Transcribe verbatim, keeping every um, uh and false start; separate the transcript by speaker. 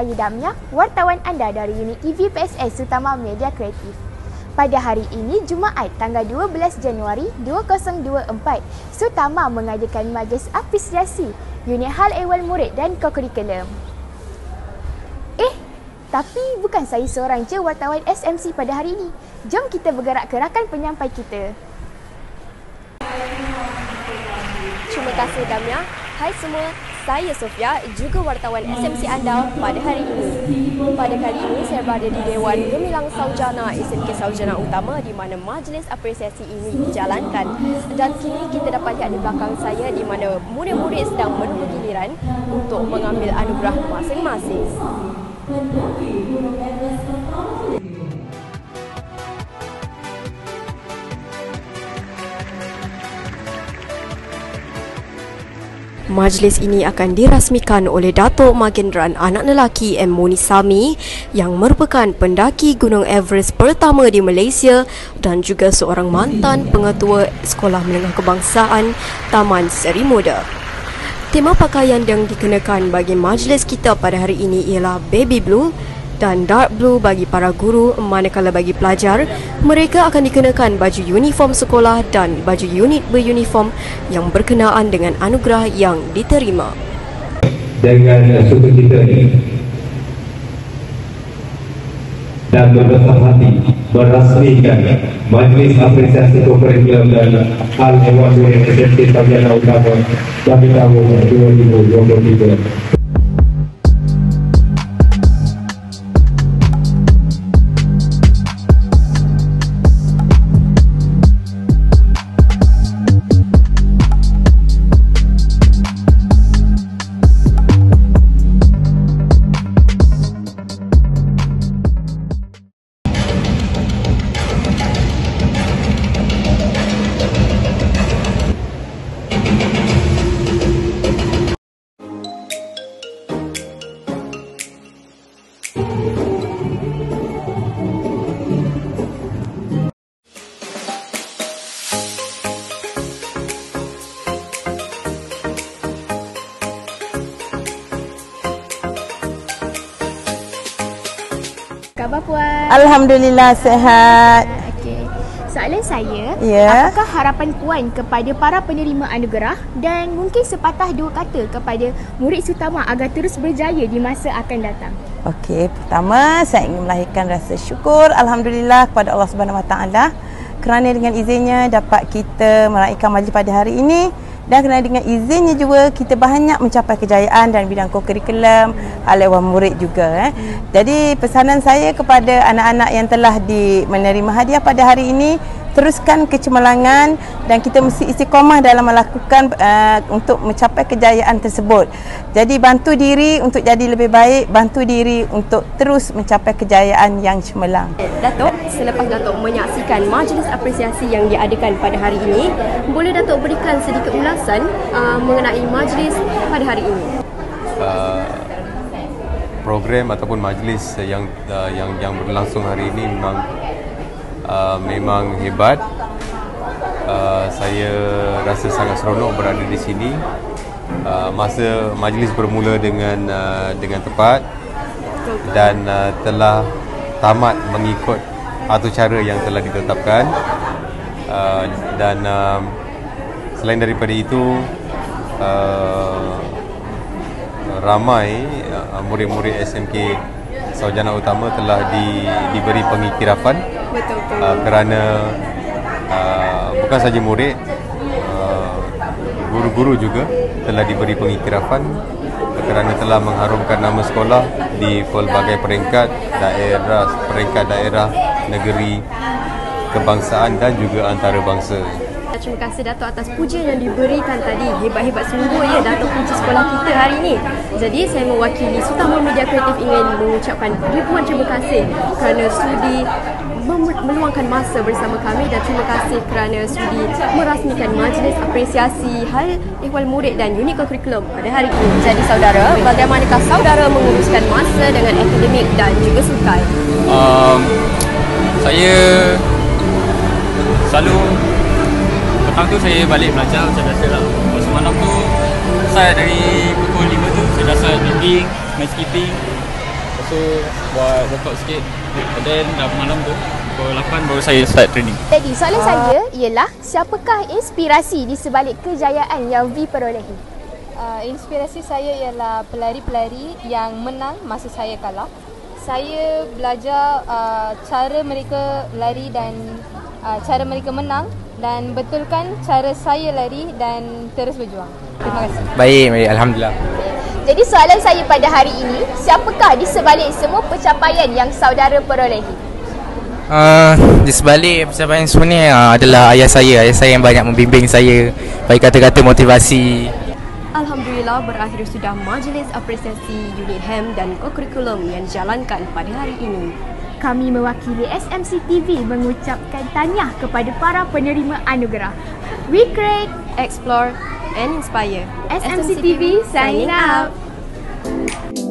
Speaker 1: saya Damia, wartawan anda dari unit E V P S S Utama Media Kreatif. Pada hari ini, Jumaat tanggal dua belas Januari dua ribu dua puluh empat, Sutama mengadakan majlis apresiasi unit hal ehwal murid dan kokurikulum. Eh, tapi bukan saya seorang je wartawan S M C pada hari ini. Jom kita bergerak ke rakan penyampai kita.
Speaker 2: Terima kasih Damia. Hai semua, saya Sofia, juga wartawan S M C anda pada hari ini. Pada kali ini saya berada di Dewan Gemilang Sarjana S M K Sarjana Utama di mana majlis apresiasi ini dijalankan. Dan kini kita dapat lihat di belakang saya di mana murid-murid sedang menunggu giliran untuk mengambil anugerah masing-masing. Majlis ini akan dirasmikan oleh Datuk Magendran anak lelaki M. Munisami yang merupakan pendaki Gunung Everest pertama di Malaysia dan juga seorang mantan pengetua Sekolah Menengah Kebangsaan Taman Seri Muda. Tema pakaian yang dikenakan bagi majlis kita pada hari ini ialah baby blue dan dark blue bagi para guru, manakala bagi pelajar, mereka akan dikenakan baju uniform sekolah dan baju unit beruniform yang berkenaan dengan anugerah yang diterima.
Speaker 3: Dengan sukacita ini dan berbesar hati merasmikan majlis apresiasi kokurikulum dan hal ehwal murid S M K Sarjana Utama bagi tahun dua ribu dua puluh tiga.
Speaker 1: Khabar Puan?
Speaker 4: Alhamdulillah sihat.
Speaker 1: Okey. Soalan saya,
Speaker 4: Ya.
Speaker 1: apakah harapan Puan kepada para penerima anugerah dan mungkin sepatah dua kata kepada murid Sutama agar terus berjaya di masa akan datang?
Speaker 4: Okey, pertama saya ingin melahirkan rasa syukur alhamdulillah kepada Allah Subhanahu Wa Taala kerana dengan izinnya dapat kita meraihkan majlis pada hari ini. Dan kerana dengan izinnya juga kita banyak mencapai kejayaan dalam bidang kokurikulum, hal ehwal murid juga. Eh. Jadi pesanan saya kepada anak-anak yang telah di menerima hadiah pada hari ini, teruskan kecemerlangan dan kita mesti istiqamah dalam melakukan uh, untuk mencapai kejayaan tersebut. Jadi bantu diri untuk jadi lebih baik, bantu diri untuk terus mencapai kejayaan yang cemerlang.
Speaker 2: Datuk, selepas Datuk menyaksikan majlis apresiasi yang diadakan pada hari ini, boleh Datuk berikan sedikit ulasan uh, mengenai majlis pada hari ini?
Speaker 5: Uh, program ataupun majlis yang uh, yang yang berlangsung hari ini memang uh, memang hebat. Uh, saya rasa sangat seronok berada di sini. Uh, masa majlis bermula dengan uh, dengan tepat dan uh, telah tamat mengikut atur cara yang telah ditetapkan. Uh, dan uh, selain daripada itu, uh, ramai uh, murid-murid S M K Sarjana Utama telah di, diberi pengiktirafan.
Speaker 2: Betul, betul.
Speaker 5: Uh, kerana uh, bukan saja murid, uh, guru-guru juga telah diberi pengiktirafan kerana telah mengharumkan nama sekolah di pelbagai peringkat daerah, peringkat daerah, negeri, kebangsaan dan juga antarabangsa.
Speaker 2: Terima kasih Datuk atas pujian yang diberikan tadi. Hebat-hebat sungguh ya Datuk puji sekolah kita hari ini. Jadi saya mewakili Sutama Media Kreatif ingin mengucapkan ribuan terima kasih kerana sudi meluangkan masa bersama kami dan terima kasih kerana sudi merasmikan majlis apresiasi hal ehwal murid dan unit kokurikulum pada hari ini. Jadi saudara, bagaimanakah saudara menguruskan masa dengan akademik dan juga sukan?
Speaker 6: Um, saya selalu petang tu saya balik belajar macam biasa lah. Semalam tu saya dari pukul lima tu saya dah start jogging, main skipping. Lepas tu buat workout sikit. And then dah malam tu, pukul lapan baru saya start training.
Speaker 1: Jadi soalan uh, saya ialah, siapakah inspirasi di sebalik kejayaan yang V perolehi?
Speaker 7: Uh, inspirasi saya ialah pelari-pelari yang menang masa saya kalah. Saya belajar uh, cara mereka lari dan uh, cara mereka menang, dan betulkan cara saya lari dan terus berjuang. Terima kasih.
Speaker 8: Baik, baik. Alhamdulillah.
Speaker 1: Jadi soalan saya pada hari ini, siapakah di sebalik semua pencapaian yang saudara perolehi?
Speaker 8: Uh, di sebalik pencapaian semua ni uh, adalah ayah saya. Ayah saya yang banyak membimbing saya, bagi kata-kata motivasi.
Speaker 2: Alhamdulillah, berakhir sudah majlis apresiasi unit H E M dan kokurikulum yang dijalankan pada hari ini.
Speaker 1: Kami mewakili S M C T V mengucapkan tahniah kepada para penerima anugerah. We create,
Speaker 2: Explore and inspire.
Speaker 1: S M C T V signing out.